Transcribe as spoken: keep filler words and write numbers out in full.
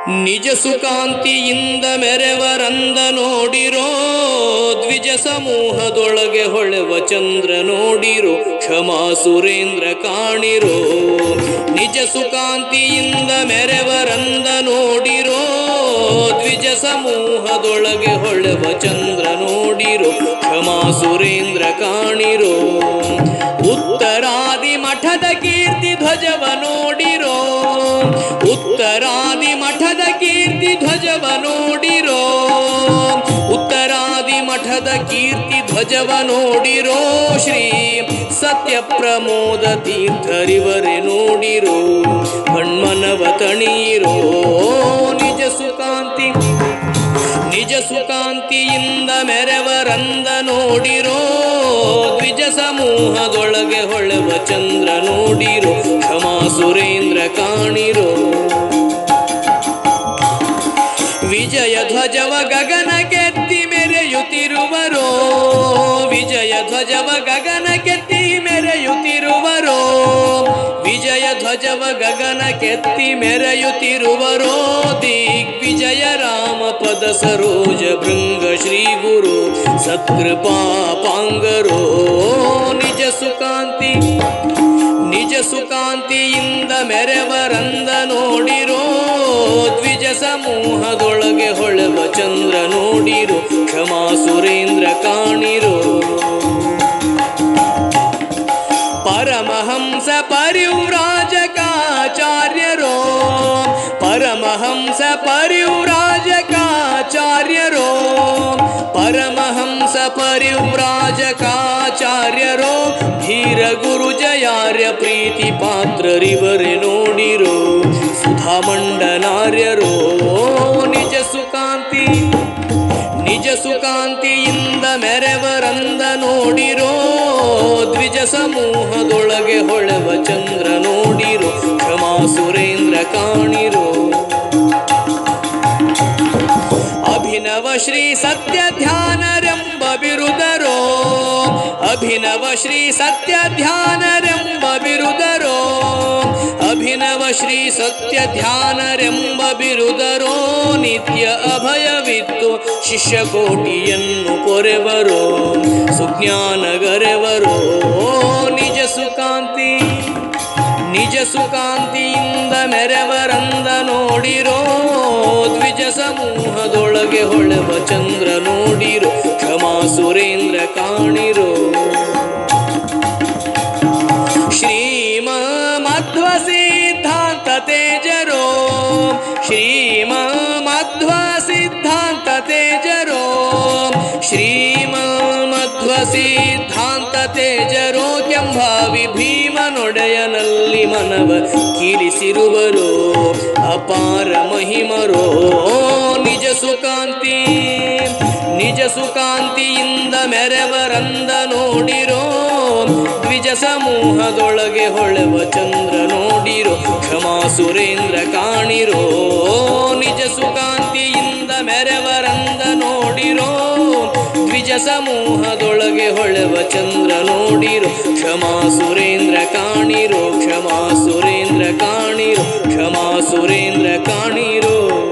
ನಿಜ ಸುಕಾಂತಿಯಿಂದ ಮೆರೆವರಂದ ನೋಡಿರೋ, ದ್ವಿಜ ಸಮೂಹದೊಳಗೆ ಹೊಳೆವ ಚಂದ್ರ ನೋಡಿರೋ, ಕ್ಷಮಾ ಸುರೇಂದ್ರ ಕಾಣಿರೋ. ನಿಜ ಸುಕಾಂತಿಯಿಂದ ಮೆರೆವರಂದ ನೋಡಿರೋ, ದ್ವಿಜ ಸಮೂಹದೊಳಗೆ ಹೊಳೆವ ಚಂದ್ರ ನೋಡಿರೋ, ಕ್ಷಮಾ ಸುರೇಂದ್ರ ಕಾಣಿರೋ. ಉತ್ತರಾದಿ ಮಠದ ಕೀರ್ತಿ ಧ್ವಜವ ನೋಡಿರೋ, ಉತ್ತರಾದಿ ಮಠದ ಕೀರ್ತಿ ಧ್ವಜವ ನೋಡಿರೋ, ಉತ್ತರಾದಿ ಮಠದ ಕೀರ್ತಿ ಧ್ವಜವ ನೋಡಿರೋ. ಶ್ರೀ ಸತ್ಯ ಪ್ರಮೋದ ತೀರ್ಥರಿವರೆ ನೋಡಿರೋ, ಕಣ್ಮನವ ತಣಿಯಿರೋ. ನಿಜ ಸುಕಾಂತಿ ನಿಜ ಸುಕಾಂತಿಯಿಂದ ಮೆರೆವರಂದ ನೋಡಿರೋ, ದ್ವಿಜ ಸಮೂಹದೊಳಗೆ ಹೊಳೆವ ಚಂದ್ರ ನೋಡಿರೋ, ಕ್ಷಮಾ ಸುರೇಂದ್ರ ಕಾಣಿರೋ. ವಿಜಯ ಧ್ವಜವ ಗಗನ ಕೆತ್ತಿ ಮೆರೆಯುತ್ತಿರುವರೋ, ವಿಜಯ ಧ್ವಜವ ಗಗನ ಕೆತ್ತಿ ಮೆರೆಯುತ್ತಿರುವರೋ, ವಿಜಯ ಧ್ವಜವ ಗಗನ ಕೆತ್ತಿ ಮೆರೆಯುತ್ತಿರುವರೋ. ದಿಗ್ವಿಜಯ ರಾಮ ಪದ ಸರೋಜ ಭೃಂಗ ಶ್ರೀ ಗುರು ಸತ್ಕೃಪಾ ಪಾಂಗರೋ. ನಿಜ ಸುಕಾಂತಿ ನಿಜ ಸುಕಾಂತಿಯಿಂದ ಮೆರೆವರಂದ ನೋಡಿರೋ, ದ್ವಿಜ ಸಮೂಹದೊಳಗೆ ಹೊಳೆವ ಚಂದ್ರ ನೋಡಿರೋ, ಕ್ಷಮಾ ಸುರೇಂದ್ರ ಕಾಣಿರೋ. ಪರಮಹಂಸ ಪರಿವ್ರಾಜಕಾಚಾರ್ಯರೋ, ಪರಮಹಂಸ ಪರಿವ್ರಾಜಕಾಚಾರ್ಯರೋ, ಪರಮಹಂಸ ಪರಿವ್ರಾಜಕಾಚಾರ್ಯರೋ. ಧೀರ ಗುರು ಜಯಾರ್ಯ ಪ್ರೀತಿ ಪಾತ್ರರಿವರೆ ನೋಡಿರೋ, ಸುಧಾಮಂಡನಾರ್ಯರೋ. ನಿಜ ಸುಕಾಂತಿ ನಿಜ ಸುಕಾಂತಿಯಿಂದ ಮೆರೆವರಂದ ನೋಡಿರೋ, ದ್ವಿಜ ಸಮೂಹದೊಳಗೆ ಹೊಳೆವ ಚಂದ್ರ ನೋಡಿರೋ, ಕ್ಷಮಾ ಸುರೇಂದ್ರ ಕಾಣಿರೋ. ಅಭಿನವ ಶ್ರೀ ಸತ್ಯ ಧ್ಯಾನರೆಂಬ ಬಿರುದರೋ, ಅಭಿನವ ಶ್ರೀ ಸತ್ಯ ಧ್ಯಾನರೆಂಬ ಬಿರುದರೋ, ಅಭಿನವ ಶ್ರೀ ಸತ್ಯ ಧ್ಯಾನರೆಂಬ ಬಿರುದರೋ. ನಿತ್ಯ ಅಭಯವಿತ್ತು ಶಿಷ್ಯ ಕೋಟಿಯನ್ನು ಪೊರೆವರೋ, ಸುಜ್ಞಾನಗರೆವರೋ. ನಿಜ ಸುಕಾಂತಿ ನಿಜ ಸುಕಾಂತಿಯಿಂದ ಮೆರೆವರಂದ ನೋಡಿರೋ, ದ್ವಿಜ ಸಮೂಹದೊಳಗೆ ಹೊಳೆವ ಚಂದ್ರ ನೋಡಿರೋ, ಕ್ಷಮಾ ಸುರೇಂದ್ರ ಕಾಣಿರೋ. ಶ್ರೀಮ ಮಧ್ವ ಸಿದ್ಧಾಂತ ತೇಜರೋ, ಶ್ರೀಮ ಮಧ್ವ ಸಿದ್ಧಾಂತ ತೇಜರೋ, ಶ್ರೀಮ ಮಧ್ವ ಸಿದ್ಧಾಂತ ತೇಜರೋ. ಕೆಂಭಾವಿ ಭೀಮನೊಡೆಯನಲ್ಲಿ ಮನವ ಕೀಲಿಸಿರುವರೋ, ಅಪಾರ ಮಹಿಮರೋ. ನಿಜ ಸುಕಾಂತಿ ನಿಜ ಸುಕಾಂತಿಯಿಂದ ಮೆರೆವರಂದ ನೋಡಿರೋ, ದ್ವಿಜ ಸಮೂಹದೊಳಗೆ ಹೊಳೆವ ಚಂದ್ರ ನೋಡಿರೋ, ಕ್ಷಮಾ ಸುರೇಂದ್ರ ಕಾಣಿರೋ. ನಿಜ ಸುಕಾಂತಿಯಿಂದ ಮೆರೆವರಂದ ನೋಡಿರೋ, ದ್ವಿಜ ಸಮೂಹದೊಳಗೆ ಹೊಳೆವ ಚಂದ್ರ ನೋಡಿರೋ, ಕ್ಷಮಾ ಸುರೇಂದ್ರ ಕಾಣಿರೋ, ಕ್ಷಮಾ ಸುರೇಂದ್ರ ಕಾಣಿರೋ, ಕ್ಷಮಾ ಸುರೇಂದ್ರ ಕಾಣಿರೋ.